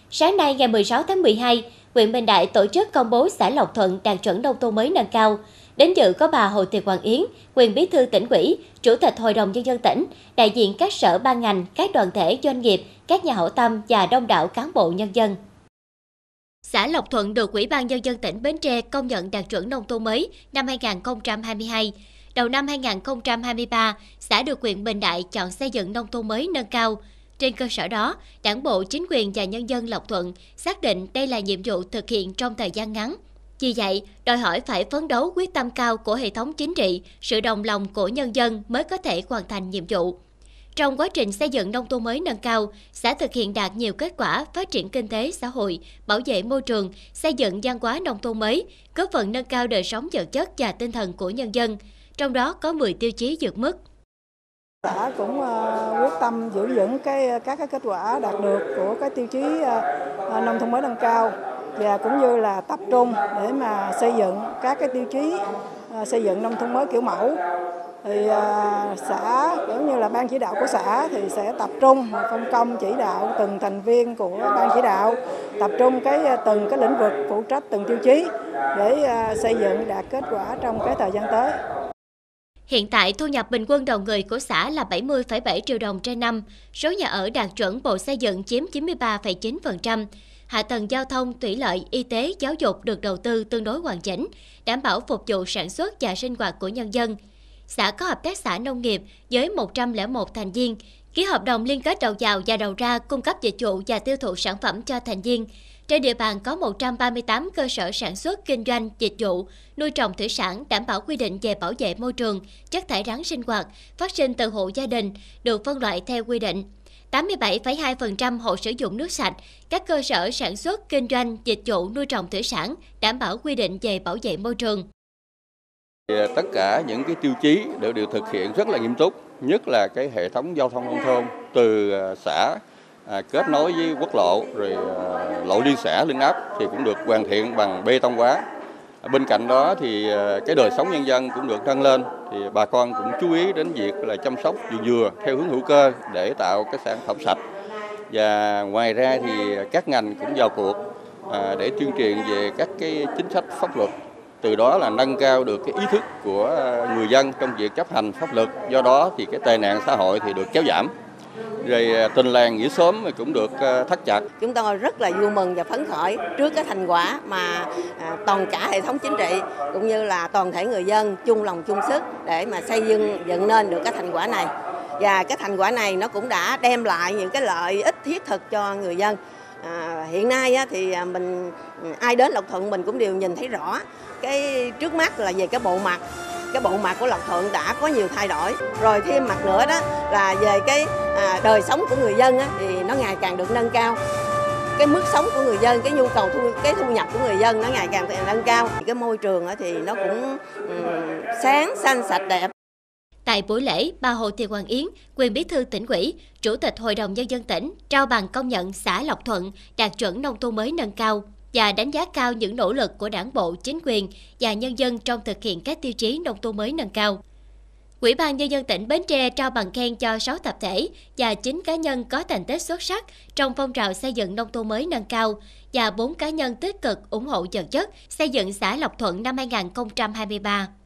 Sáng nay ngày 16 tháng 12, huyện Bình Đại tổ chức công bố xã Lộc Thuận đạt chuẩn nông thôn mới nâng cao. Đến dự có bà Hồ Thị Hoàng Yến, quyền bí thư tỉnh ủy, chủ tịch Hội đồng Nhân dân tỉnh, đại diện các sở ban ngành, các đoàn thể doanh nghiệp, các nhà hảo tâm và đông đảo cán bộ nhân dân. Xã Lộc Thuận được Ủy ban Nhân dân tỉnh Bến Tre công nhận đạt chuẩn nông thôn mới năm 2022. Đầu năm 2023, xã được huyện Bình Đại chọn xây dựng nông thôn mới nâng cao. Trên cơ sở đó, Đảng bộ, chính quyền và nhân dân Lộc Thuận xác định đây là nhiệm vụ thực hiện trong thời gian ngắn. Vì vậy, đòi hỏi phải phấn đấu quyết tâm cao của hệ thống chính trị, sự đồng lòng của nhân dân mới có thể hoàn thành nhiệm vụ. Trong quá trình xây dựng nông thôn mới nâng cao, xã thực hiện đạt nhiều kết quả phát triển kinh tế xã hội, bảo vệ môi trường, xây dựng văn hóa nông thôn mới, góp phần nâng cao đời sống vật chất và tinh thần của nhân dân. Trong đó có 10 tiêu chí vượt mức. Xã cũng quyết tâm giữ vững các kết quả đạt được của cái tiêu chí nông thôn mới nâng cao và cũng như là tập trung để mà xây dựng các cái tiêu chí xây dựng nông thôn mới kiểu mẫu. Thì xã cũng như là ban chỉ đạo của xã thì sẽ tập trung phân công chỉ đạo từng thành viên của ban chỉ đạo, tập trung từng cái lĩnh vực phụ trách từng tiêu chí để xây dựng đạt kết quả trong cái thời gian tới. Hiện tại, thu nhập bình quân đầu người của xã là 70,7 triệu đồng trên năm, số nhà ở đạt chuẩn Bộ Xây dựng chiếm 93,9%, hạ tầng giao thông, thủy lợi, y tế, giáo dục được đầu tư tương đối hoàn chỉnh, đảm bảo phục vụ sản xuất và sinh hoạt của nhân dân. Xã có hợp tác xã nông nghiệp với 101 thành viên, ký hợp đồng liên kết đầu vào và đầu ra cung cấp dịch vụ và tiêu thụ sản phẩm cho thành viên. Trên địa bàn có 138 cơ sở sản xuất, kinh doanh, dịch vụ, nuôi trồng thủy sản đảm bảo quy định về bảo vệ môi trường, chất thải rắn sinh hoạt, phát sinh từ hộ gia đình, được phân loại theo quy định. 87,2% hộ sử dụng nước sạch, các cơ sở sản xuất, kinh doanh, dịch vụ, nuôi trồng thủy sản đảm bảo quy định về bảo vệ môi trường. Tất cả những cái tiêu chí đều được thực hiện rất là nghiêm túc, nhất là cái hệ thống giao thông nông thôn từ xã kết nối với quốc lộ, rồi lộ liên xã, liên ấp thì cũng được hoàn thiện bằng bê tông hóa. Bên cạnh đó thì cái đời sống nhân dân cũng được nâng lên, thì bà con cũng chú ý đến việc là chăm sóc dừa theo hướng hữu cơ để tạo cái sản phẩm sạch. Và ngoài ra thì các ngành cũng vào cuộc để tuyên truyền về các cái chính sách pháp luật. Từ đó là nâng cao được cái ý thức của người dân trong việc chấp hành pháp luật, do đó thì cái tệ nạn xã hội thì được kéo giảm. Rồi tình làng nghĩa xóm cũng được thắt chặt. Chúng tôi rất là vui mừng và phấn khởi trước cái thành quả mà toàn cả hệ thống chính trị cũng như là toàn thể người dân chung lòng chung sức để mà xây dựng nên được cái thành quả này. Và cái thành quả này nó cũng đã đem lại những cái lợi ích thiết thực cho người dân. Hiện nay thì ai đến Lộc Thuận mình cũng đều nhìn thấy rõ cái trước mắt là về cái bộ mặt của Lộc Thuận đã có nhiều thay đổi, rồi thêm mặt nữa đó là về cái đời sống của người dân thì nó ngày càng được nâng cao, cái mức sống của người dân, cái nhu cầu thu nhập của người dân nó ngày càng nâng cao, cái môi trường thì nó cũng sáng xanh sạch đẹp. Tại buổi lễ, bà Hồ Thị Hoàng Yến, quyền bí thư tỉnh ủy, chủ tịch Hội đồng Nhân dân tỉnh trao bằng công nhận xã Lộc Thuận đạt chuẩn nông thôn mới nâng cao và đánh giá cao những nỗ lực của Đảng bộ, chính quyền và nhân dân trong thực hiện các tiêu chí nông thôn mới nâng cao. Ủy ban Nhân dân tỉnh Bến Tre trao bằng khen cho 6 tập thể và 9 cá nhân có thành tích xuất sắc trong phong trào xây dựng nông thôn mới nâng cao và 4 cá nhân tích cực ủng hộ vật chất xây dựng xã Lộc Thuận năm 2023.